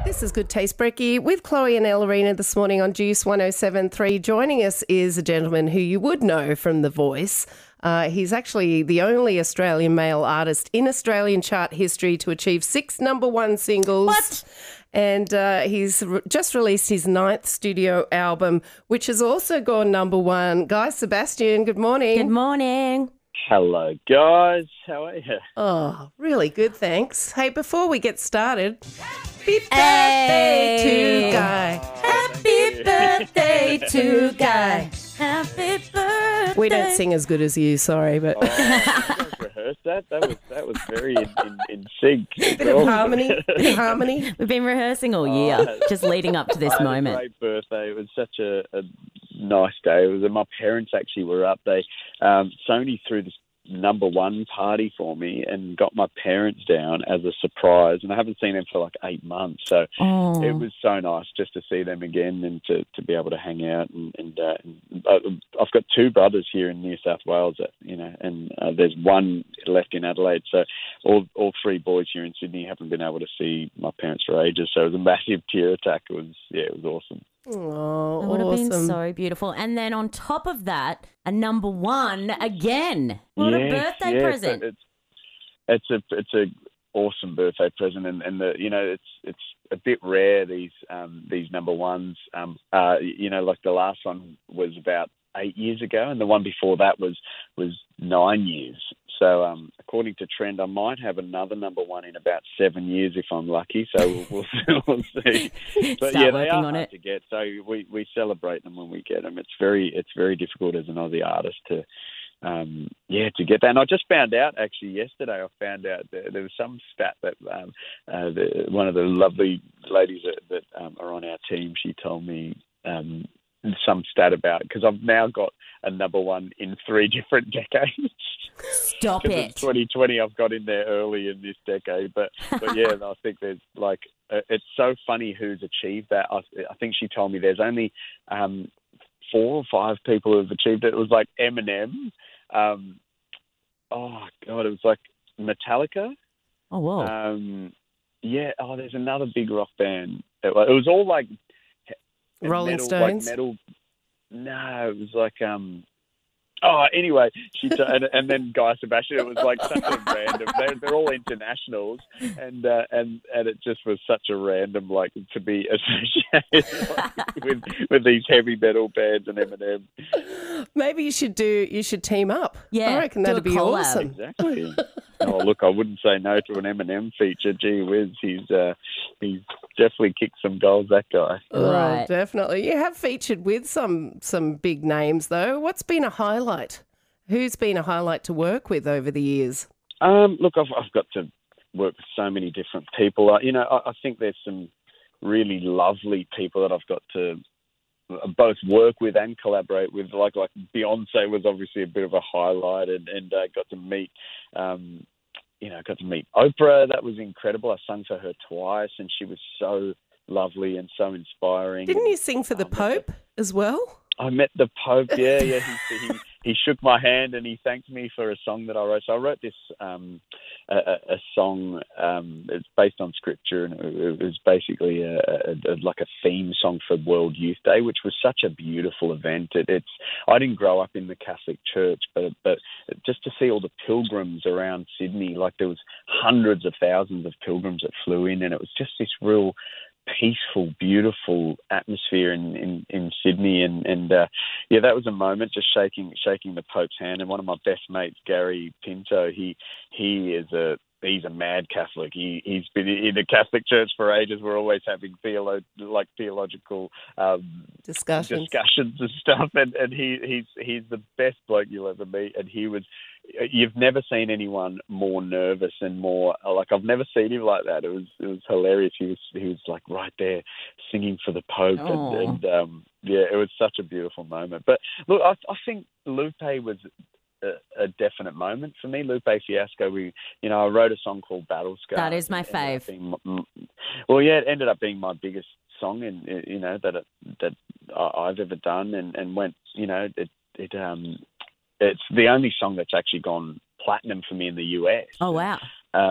This is Good Taste Brekky with Chloe and Ellerina this morning on Juice 107.3. Joining us is a gentleman who you would know from The Voice. He's actually the only Australian male artist in Australian chart history to achieve 6 number one singles. What? And he's just released his 9th studio album, which has also gone number one. Guy Sebastian, good morning. Good morning. Hello, guys. How are you? Oh, really good, thanks. Hey, before we get started, happy birthday to Guy. Happy birthday to Guy. Happy birthday. We don't sing as good as you, sorry, but... Oh, you guys rehearsed that? That was very in sync. Bit of harmony. We've been rehearsing all year, just leading up to this I had moment. a great birthday. It was such a nice day. It was my parents actually were up. Sony threw this number one party for me and got my parents down as a surprise, and I haven't seen them for like 8 months, so it was so nice just to see them again and to be able to hang out and I've got 2 brothers here in New South Wales and there's one left in Adelaide, so all 3 boys here in Sydney haven't been able to see my parents for ages, so it was a massive tear attack. It was awesome. Oh, It would have been awesome. so beautiful. And then on top of that, a number one again. What a birthday present. It's a awesome birthday present, and it's a bit rare these number ones. Like the last one was about 8 years ago, and the one before that was 9 years. So according to trend, I might have another number one in about 7 years if I'm lucky. So we'll see. But Start they working are on hard it. to get. So we celebrate them when we get them. It's very difficult as an Aussie artist to get that. And I just found out actually yesterday. I found out there was some stat that one of the lovely ladies that are on our team. She told me some stat about, because I've now got a number one in 3 different decades. Stop Because it. it's 2020, I've got in there early in this decade. But yeah, I think there's it's so funny who's achieved that. I think she told me there's only 4 or 5 people who have achieved it. It was like Eminem. Oh God, it was like Metallica. Oh, whoa. There's another big rock band. It was all like Rolling metal, Stones? Like metal. No, it was like anyway, and then Guy Sebastian. It was like such a random. They're all internationals, and it just was such a random to be associated with these heavy metal bands and Eminem. Maybe you should team up. Yeah, I reckon do that'd a be collab. awesome. Exactly. Oh, look, I wouldn't say no to an Eminem feature. Gee whiz, he's definitely kicked some goals, that guy. Right. Oh, definitely. You have featured with some big names, though. What's been a highlight? Who's been a highlight to work with over the years? Look, I've got to work with so many different people. I think there's some really lovely people that I've got to both work with and collaborate with. Like Beyonce was obviously a bit of a highlight, and got to meet Oprah. That was incredible. I sung for her twice, and she was so lovely and so inspiring. Didn't you sing for the Pope as well? I met the Pope. Yeah. He shook my hand and he thanked me for a song that I wrote. So I wrote this a song. It's based on scripture, and it was basically a theme song for World Youth Day, which was such a beautiful event. I didn't grow up in the Catholic Church, but just to see all the pilgrims around Sydney, like there was hundreds of thousands of pilgrims that flew in, and it was just this real peaceful, beautiful atmosphere in Sydney, and that was a moment, just shaking the Pope's hand. And one of my best mates, Gary Pinto, he's a mad Catholic. He's been in the Catholic Church for ages. We're always having theological discussions and stuff, and he's the best bloke you'll ever meet. And you've never seen anyone more nervous and more I've never seen him like that. It was hilarious. He was like right there singing for the Pope, and it was such a beautiful moment. But look, I think Lupe was a definite moment for me. Lupe Fiasco. I wrote a song called Battle Scar. That is my fave. It ended up being my biggest song that I've ever done, and went. It's the only song that's actually gone platinum for me in the US. Oh, wow.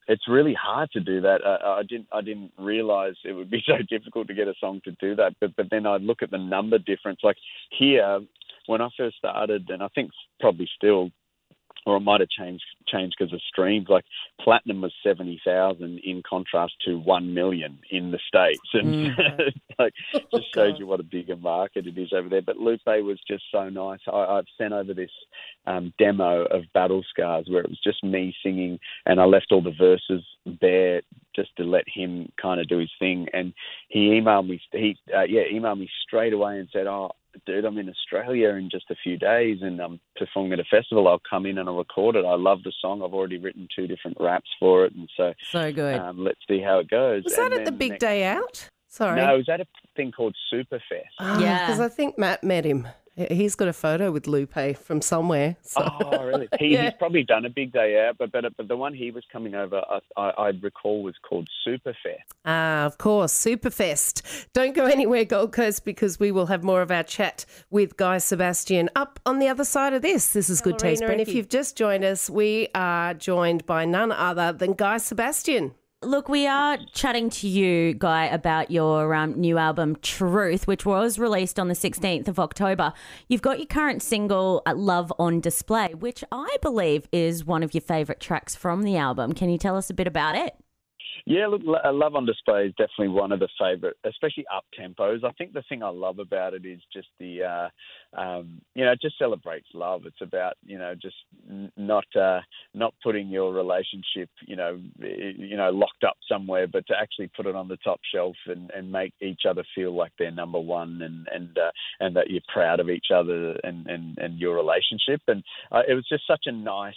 it's really hard to do that. I didn't realize it would be so difficult to get a song to do that. But then I look at the number difference. Like here, when I first started, and I think probably still, or it might have changed because of streams. Like platinum was 70,000 in contrast to 1 million in the States, and like just shows you what a bigger market it is over there. But Lupe was just so nice. I've sent over this demo of Battle Scars where it was just me singing, and I left all the verses there just to let him kind of do his thing. And he emailed me. Emailed me straight away and said, "Oh, dude, I'm in Australia in just a few days and I'm performing at a festival. I'll come in and I'll record it. I love the song. I've already written 2 different raps for it." And so good. Let's see how it goes. Was that at the big day out? Sorry. No, it was at a thing called Superfest. Yeah. Because I think Matt met him. He's got a photo with Lupe from somewhere. So. Oh, really? He's probably done a big day out, but the one he was coming over, I recall, was called Superfest. Of course, Superfest. Don't go anywhere, Gold Coast, because we will have more of our chat with Guy Sebastian up on the other side of this. This is Good Taste Brekky. And if you've just joined us, we are joined by none other than Guy Sebastian. Look, we are chatting to you, Guy, about your new album, Truth, which was released on the 16th of October. You've got your current single, Love on Display, which I believe is one of your favourite tracks from the album. Can you tell us a bit about it? Yeah, look, Love on Display is definitely one of the favourite, especially up tempos. I think the thing I love about it is just the, it just celebrates love. It's about, just not putting your relationship, locked up somewhere, but to actually put it on the top shelf and make each other feel like they're number one and that you're proud of each other and your relationship. And it was just such a nice.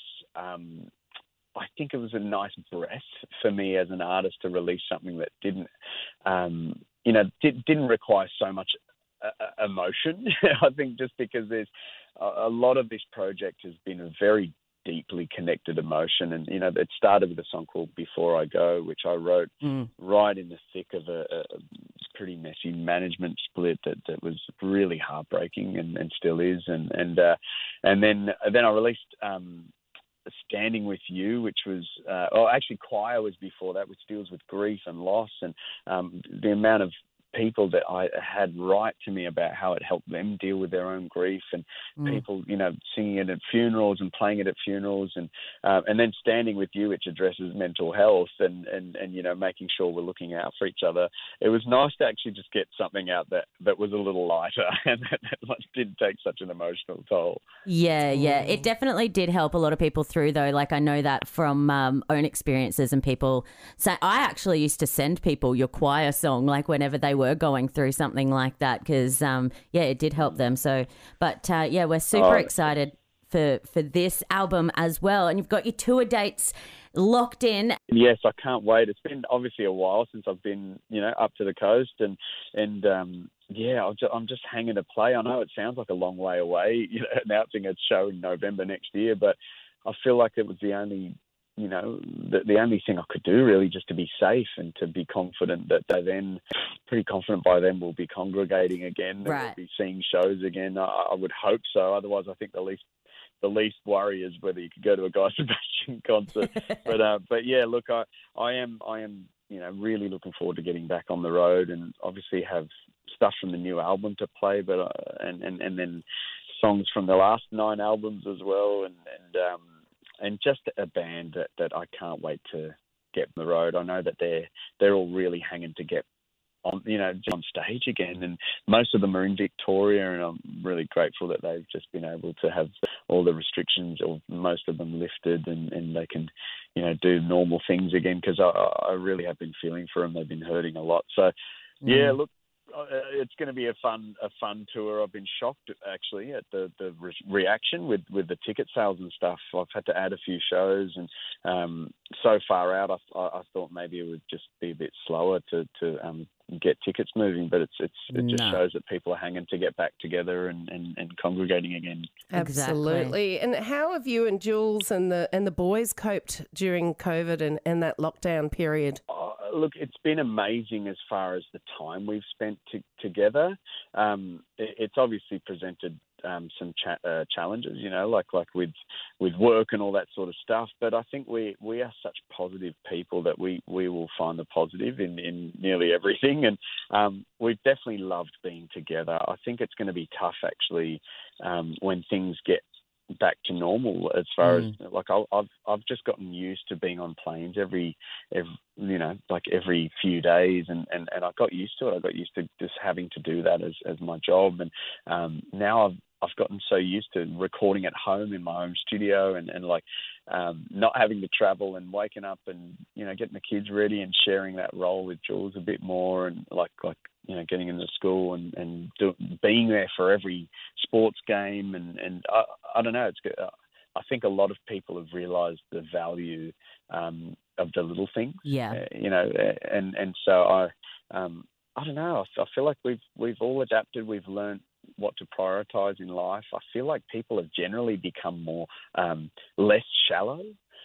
I think it was a nice breath for me as an artist to release something that didn't require so much emotion. I think just because there's a lot of this project has been a very deeply connected emotion, and it started with a song called Before I Go, which I wrote right in the thick of a pretty messy management split that was really heartbreaking and still is, and then I released. Standing With You, which was, Choir was before that, which deals with grief and loss, and the amount of people that I had write to me about how it helped them deal with their own grief, and people, singing it at funerals and playing it at funerals, and then Standing With You, which addresses mental health and making sure we're looking out for each other. It was nice to actually just get something out that was a little lighter and that didn't take such an emotional toll. Yeah. It definitely did help a lot of people through, though. Like, I know that from own experiences, and people say, I actually used to send people your choir song, like whenever they were going through something like that, because it did help them. So, but we're super excited for this album as well, and you've got your tour dates locked in. Yes, I can't wait. It's been obviously a while since I've been up to the coast, and I'm just hanging to play. I know it sounds like a long way away, announcing a show in November next year, but I feel like it was the only the only thing I could do really, just to be safe and to be confident that pretty confident by then we'll be congregating again, right. And we'll be seeing shows again. I would hope so. Otherwise, I think the least worry is whether you could go to a Guy Sebastian concert. But yeah, look, I am really looking forward to getting back on the road, and obviously have stuff from the new album to play, but and then songs from the last 9 albums as well, and just a band that I can't wait to get on the road. I know that they're all really hanging to get on stage again, and most of them are in Victoria, and I'm really grateful that they've just been able to have all the restrictions, or most of them, lifted, and they can do normal things again, because I really have been feeling for them. They've been hurting a lot. So yeah, look, it's going to be a fun tour. I've been shocked actually at the reaction with the ticket sales and stuff. I've had to add a few shows, and so far out, I thought maybe it would just be a bit slower to get tickets moving, but it just shows that people are hanging to get back together and congregating again. Absolutely. Exactly. And how have you and Jules and the boys coped during COVID and that lockdown period? Look, it's been amazing as far as the time we've spent together. It's obviously presented some challenges, like with work and all that sort of stuff. But I think we are such positive people that we will find the positive in nearly everything. And we've definitely loved being together. I think it's going to be tough actually when things get back to normal, as far as like I've just gotten used to being on planes every few days, and I got used to it. I got used to just having to do that as my job, and now I've gotten so used to recording at home in my home studio, and not having to travel and waking up and getting the kids ready and sharing that role with Jules a bit more, and getting into school and being there for every sports game, and I don't know, it's good. I think a lot of people have realised the value of the little things. Yeah. And so I don't know. I feel like we've all adapted. We've learned what to prioritise in life. I feel like people have generally become more less shallow.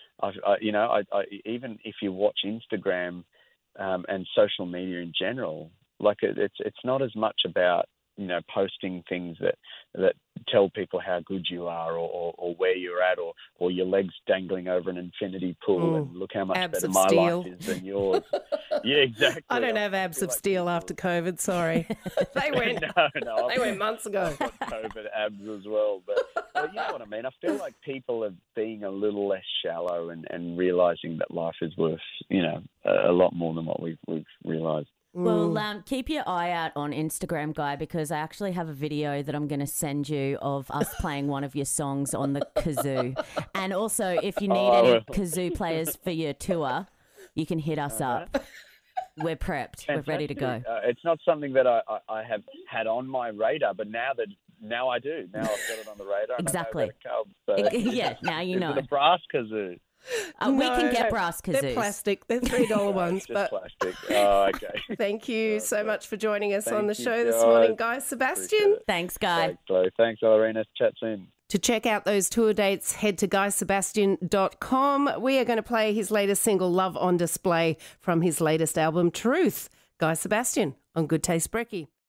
Even if you watch Instagram and social media in general, like it's not as much about posting things that tell people how good you are, or where you're at, or your legs dangling over an infinity pool and look how much better my life is than yours. Yeah, exactly. I don't have abs of steel after COVID. Sorry, they went. No, they went months ago. I've got COVID abs as well, but you know what I mean. I feel like people are being a little less shallow and realising that life is worth a lot more than what we've realised. Well, keep your eye out on Instagram, Guy, because I actually have a video that I'm going to send you of us playing one of your songs on the kazoo. And also, if you need any kazoo players for your tour, you can hit us up. We're prepped. Fantastic. We're ready to go. It's not something that I have had on my radar, but now I do. Now I've got it on the radar. Exactly. Yeah, now you know. Is it a brass kazoo? We can get brass kazoos. They're plastic. They're $3 ones. But plastic. Oh, okay. Thank you so much for joining us on the show this morning, Guy Sebastian. Thanks, Guy. Thanks, Lorena. Chat soon. To check out those tour dates, head to guysebastian.com. We are going to play his latest single, Love on Display, from his latest album, Truth. Guy Sebastian on Good Taste Brekky.